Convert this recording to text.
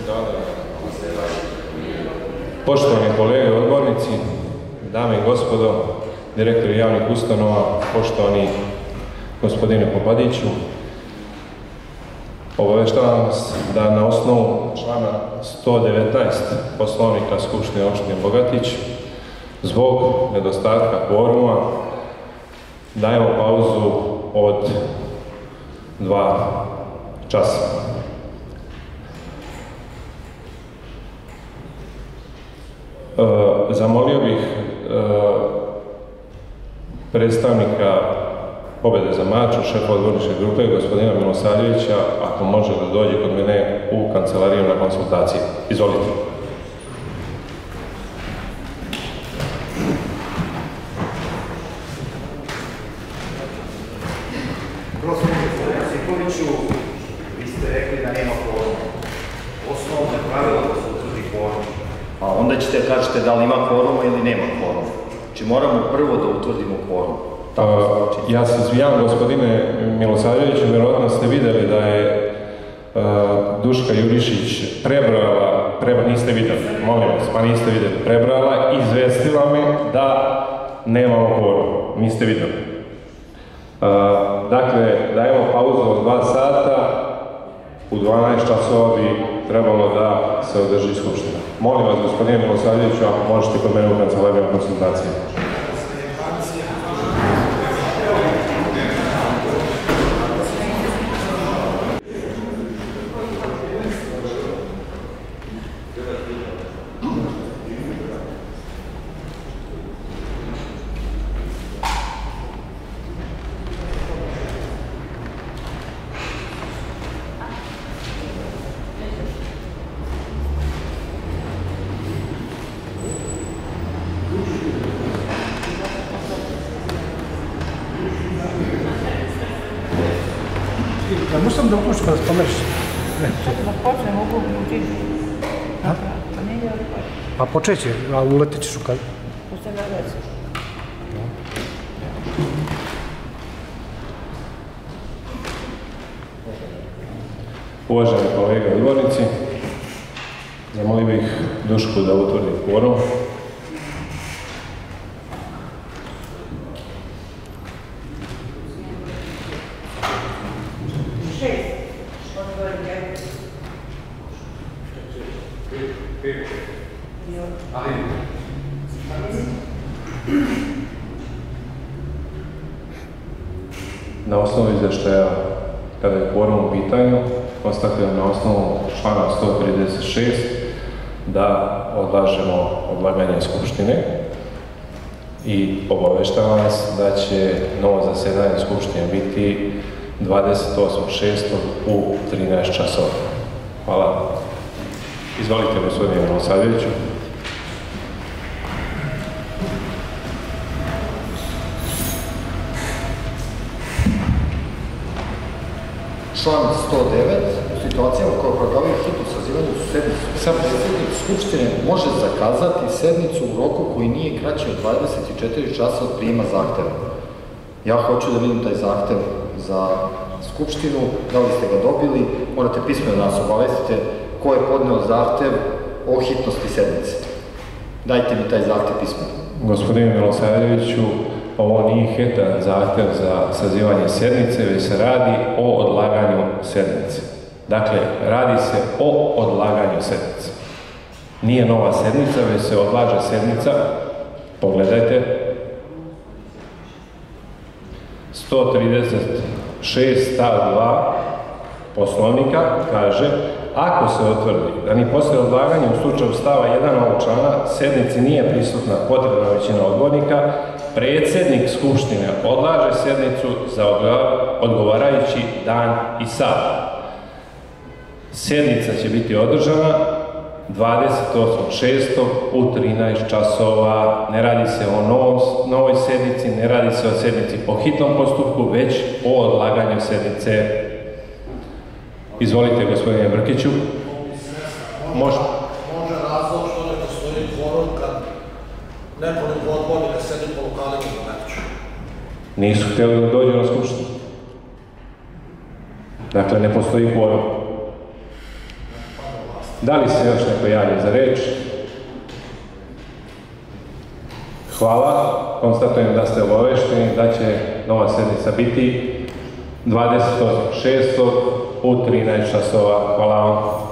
Poštovani kolege odbornici, dame i gospodo, direktori javnih ustanova, poštovani gospodine Popadiću, obaveštavam vas da na osnovu člana 119 Poslovnika Skupštine opštine Bogatić zbog nedostatka kvoruma dajemo pauzu od 2 časa. Zamolio bih predstavnika Pobjede za Maču, šefa odborničke grupe, gospodina Milosavljevića, ako može da dođe kod mene u kancelariju na konsultacije. Izvolite. Gospodine Sikoviću, vi ste rekli da nema kvoruma. Osnovno je pravilo da se utvrdi kvorum. A onda ćete kažete da li ima kvoruma ili nema kvoruma. Znači moramo prvo da utvrdimo kvorum. Ja se izvijam, gospodine Milosavljeviću, vjerojatno ste videli da je Duška Jurišić prebrala, niste videli, molim vas, pa niste videli, prebrala i izvestila me da nemamo kvorum, niste videli. Dakle, dajemo pauzu od 2 sata, u 12 časova bi trebalo da se održi skupština. Molim vas, gospodine Milosavljeviću, ako možete kod mene u kancelariju na konsultacije. Ja musam da uključim kada spomeriš. Da počne, mogu učiti. Pa počeće, a uletit ćeš u kad? Puste ga reći. Uvaženi kolege odbornici, zamolio bih Dušku da utvrdi kvorum. Na osnovu izveštaja, kada je kvorum u pitanju, konstatujem na osnovu člana 136 da odlažemo odlaganje Skupštine i obaveštavam vas da će novo zasedanje Skupštine biti 28.6. u 13 časova. Hvala. Izvolite, gospodine Milosavljeviću. Član 109. U situacijama koje opravdavaju hitno sazivanje sednicu, sam predsjednik Skupštine može zakazati sednicu u roku koji nije kraći od 24 časa od prijema zahteva. Ja hoću da vidim taj zahtev za Skupštinu, da li ste ga dobili, morate pismeno da nas obavestite ko je podneo zahtev o hitnosti sednice. Dajte mi taj zahtev pismeno. Gospodine Milosavljeviću, ovo nije hitan zahtev za sazivanje sednice, već se radi o odlaganju sednice. Dakle, radi se o odlaganju sednice. Nije nova sednica, već se odlaže sednica. Pogledajte. 136 stav 2 Poslovnika kaže: ako se utvrdi da ni posle odlaganja u slučaju stava 1 ovog člana sednici nije prisutna potrebna većina odbornika, predsjednik Skupštine odlaže sednicu za odgovarajući dan i sat. Sjednica će biti održana 28.6. u 13 časova. Ne radi se o novoj sednici, ne radi se o sednici po hitnom postupku, već o odlaganju sednice. Izvolite, gospodine Brkiću. Može razlog što ne postoji kvorum kad nekoliko odbornika sedi po lokalima za meč. Nisu htjeli da dođu na skupštinu. Dakle, ne postoji kvorum. Da li se još neko javlja za reč? Hvala. Konstatujem da ste obavešteni da će nova sednica biti 28.6. u 13 časova. Hvala vam.